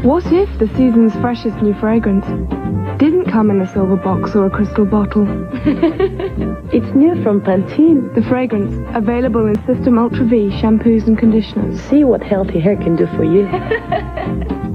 What if the season's freshest new fragrance didn't come in a silver box or a crystal bottle? It's new from Pantene. The fragrance, available in System Ultra V shampoos and conditioners. See what healthy hair can do for you.